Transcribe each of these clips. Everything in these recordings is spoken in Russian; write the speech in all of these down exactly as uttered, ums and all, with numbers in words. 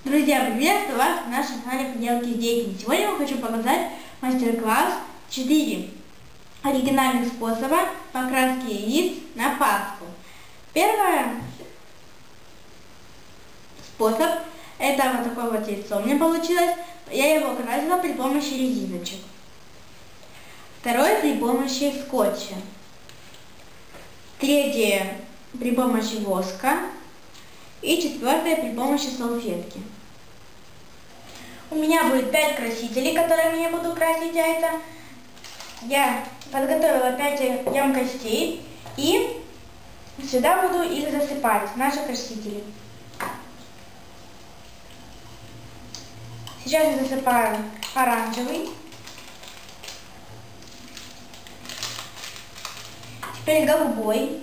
Друзья, приветствую вас на нашем канале Поделки с детьми. Сегодня я хочу показать мастер-класс четыре оригинальных способа покраски яиц на Пасху. Первый способ — это вот такое вот яйцо у меня получилось. Я его красила при помощи резиночек. Второй — при помощи скотча. Третье — при помощи воска. И четвертое — при помощи салфетки. У меня будет пять красителей, которыми я буду красить яйца. Я подготовила пять емкостей и сюда буду их засыпать, наши красители. Сейчас я засыпаю оранжевый. Теперь голубой.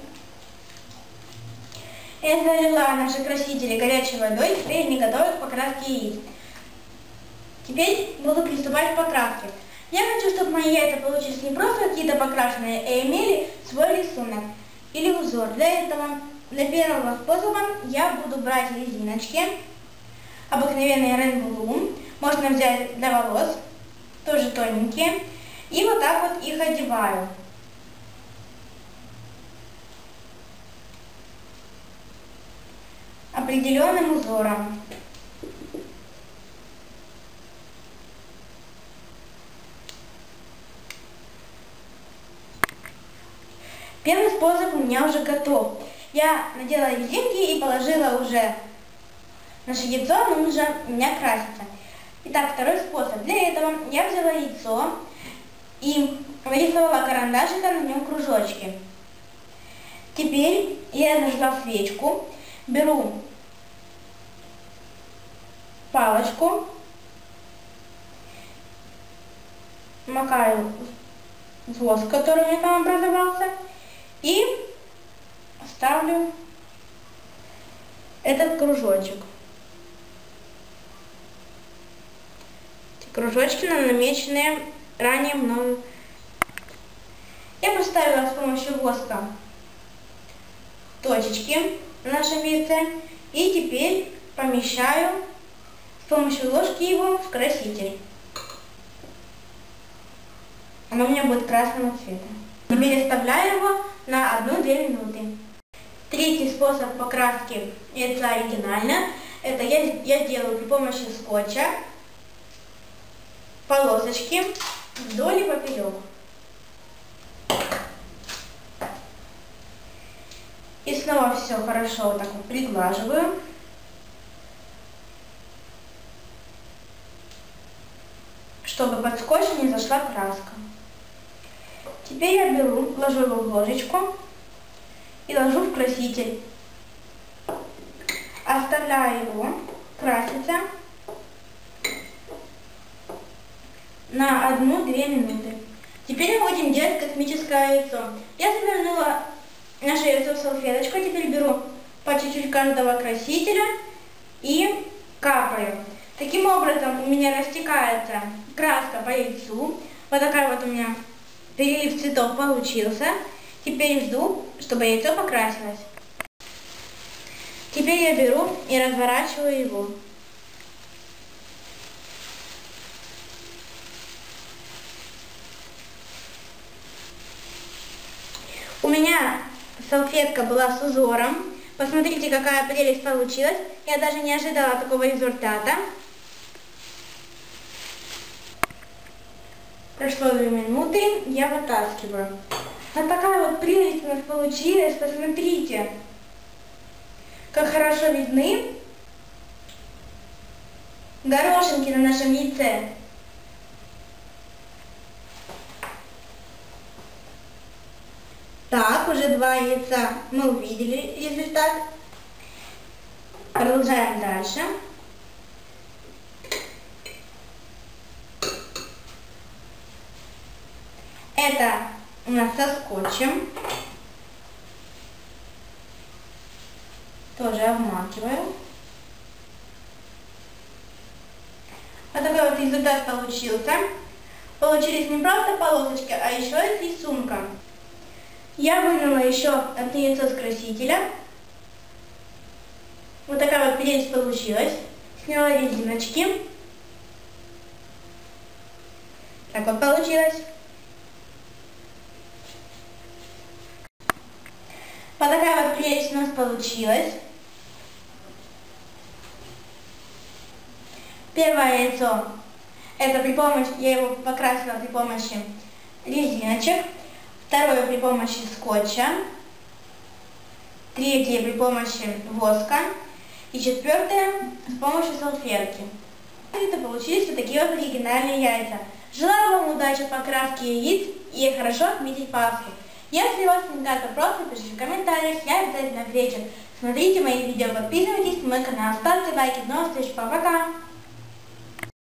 Я залила наши красители горячей водой, теперь они готовы к покраске яиц. Теперь буду приступать к покраске. Я хочу, чтобы мои яйца получились не просто какие-то покрашенные, а имели свой рисунок или узор. Для этого, для первого способа я буду брать резиночки, обыкновенные Rainbow Loom, можно взять для волос, тоже тоненькие, и вот так вот их одеваю. Определенным узором. Первый способ у меня уже готов. Я надела резинки и положила уже наше яйцо, оно уже у меня красится. Итак, второй способ. Для этого я взяла яйцо и нарисовала карандашиком на нем кружочки. Теперь я зажгла свечку. Беру палочку, макаю воск, который у меня там образовался, и ставлю этот кружочек. Эти кружочки намеченные ранее мною. Я поставила с помощью воска точечки на нашем яйце и теперь помещаю с помощью ложки его в краситель. Оно у меня будет красного цвета. Теперь оставляю его на одну-две минуты. Третий способ покраски яйца оригинально. Это я, я делаю при помощи скотча полосочки вдоль и поперек. И снова все хорошо вот так вот приглаживаю. Чтобы под скотч не зашла краска. Теперь я беру, ложу его в ложечку и ложу в краситель. Оставляю его краситься на одну-две минуты. Теперь мы будем делать космическое яйцо. Я завернула наше яйцо в салфеточку, теперь беру по чуть-чуть каждого красителя и капаю. Таким образом у меня растекается краска по яйцу. Вот такая вот у меня перелив цветов получился. Теперь жду, чтобы яйцо покрасилось. Теперь я беру и разворачиваю его. У меня салфетка была с узором. Посмотрите, какая прелесть получилась. Я даже не ожидала такого результата. Прошло две минуты, я вытаскиваю. Вот такая вот прелесть у нас получилась. Посмотрите, как хорошо видны горошинки на нашем яйце. Так, уже два яйца мы увидели результат. Продолжаем дальше. Это у нас со скотчем. Тоже обмакиваю. Вот такой вот результат получился. Получились не просто полосочки, а еще и с рисунком. Я вынула еще одно яйцо с красителя. Вот такая вот прелесть получилась. Сняла резиночки. Так вот получилось. Вот такая вот прелесть у нас получилась. Первое яйцо. Это при помощи, я его покрасила при помощи резиночек. Второе при помощи скотча. Третье при помощи воска. И четвертое с помощью салфетки. Это получились вот такие вот оригинальные яйца. Желаю вам удачи в покраске яиц и хорошо отметить Пасху. Если у вас возникают вопросы, пишите в комментариях, я обязательно отвечу. Смотрите мои видео, подписывайтесь на мой канал, ставьте лайки. До новых встреч, пока-пока!